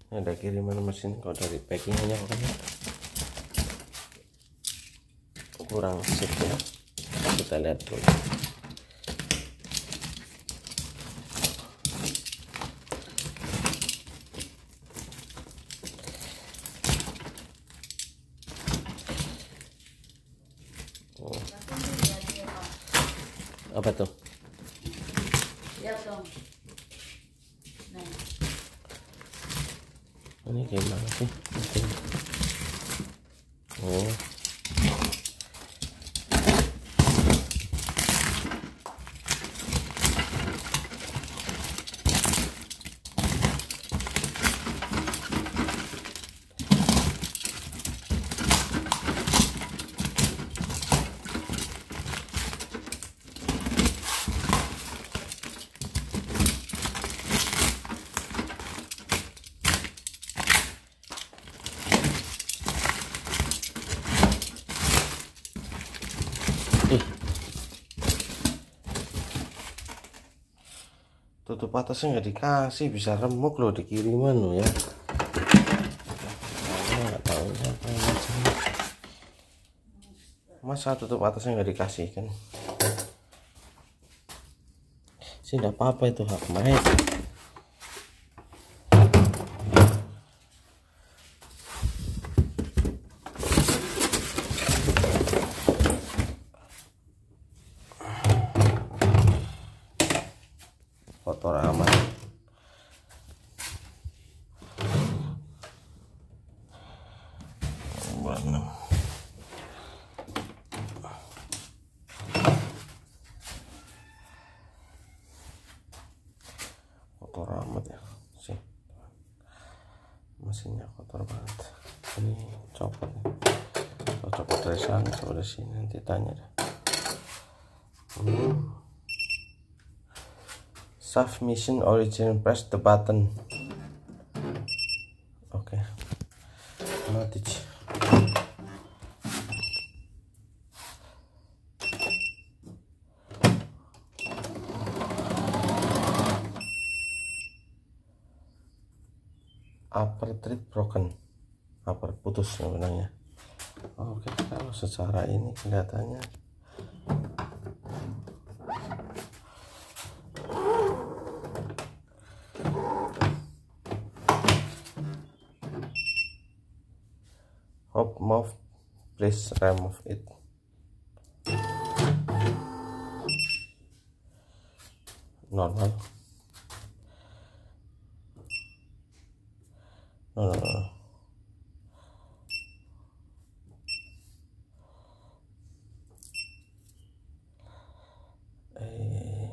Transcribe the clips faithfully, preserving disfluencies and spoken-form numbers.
Ini ada kiriman mesin kok, dari packingannya makanya kurang sip ya. Kita lihat dulu. Oh. Apa tuh? Ini gimana sih? Oh, ih, tutup atasnya nggak dikasih, bisa remuk loh di kiriman loh ya. Nggak tahu apa yang macamnya. Masa tutup atasnya nggak dikasih kan? Sih nggak apa-apa, itu hak main. Kotor amat. Mana? Kotor amat ya sih. Mesinnya kotor banget. Ini copot. Kalau copot dari sana, coba dari sini, nanti tanya deh. Hmm. Shaft mission origin, press the button. Oke, okay. Notice. Upper thread broken, upper putus sebenarnya. Oke, okay. Kalau secara ini kelihatannya hop mouth, please remove it. Normal. No, no, no. Eh.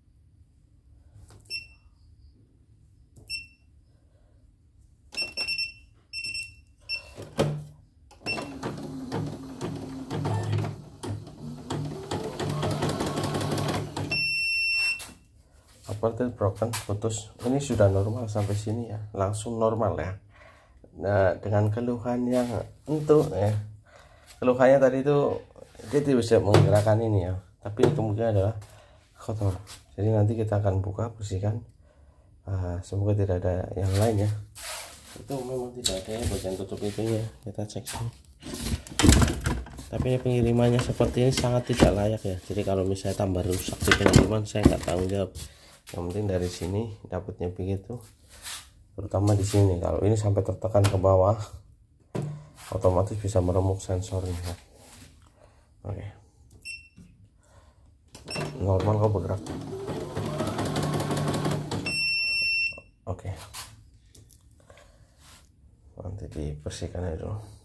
Upper broken, putus. Ini sudah normal sampai sini ya, langsung normal ya. Nah, dengan keluhan yang untuk ya, keluhannya tadi itu dia tidak bisa menggerakkan ini ya, tapi kemungkinan adalah kotor. Jadi nanti kita akan buka, bersihkan. Uh, semoga tidak ada yang lain ya. Itu memang tidak ada ya bagian tutup itu ya. Kita cek sih. Tapi pengirimannya seperti ini sangat tidak layak ya. Jadi kalau misalnya tambah rusak di pengiriman, saya nggak tanggung jawab. Yang penting dari sini dapatnya begitu, terutama di sini. Kalau ini sampai tertekan ke bawah, otomatis bisa meremuk sensornya. Oke, normal kok bergerak. Oke, nanti dibersihkan aja dulu.